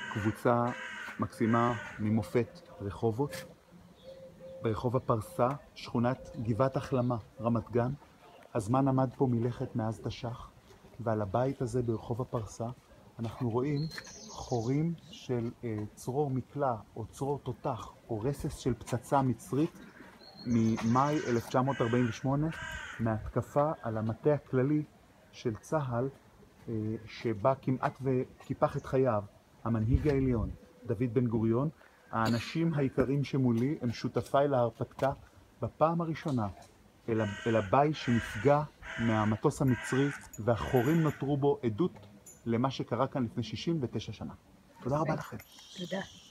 קבוצה מקסימה ממופת רחובות, ברחוב הפרסה, שכונת גבעת החלמה, רמת גן. הזמן עמד פה מלכת מאז תש"ח, ועל הבית הזה ברחוב הפרסה אנחנו רואים חורים של צרור מקלע או צרור תותח או רסס של פצצה מצרית ממאי 1948, מהתקפה על המטה הכללי של צה"ל, שבה כמעט וקיפח את חייו המנהיג העליון דוד בן גוריון. האנשים העיקרים שמולי הם שותפיי להרפתקה בפעם הראשונה אל הבית שנפגע מהמטוס המצרי, והחורים נותרו בו עדות למה שקרה כאן לפני 69 שנה. תודה רבה לכם. תודה.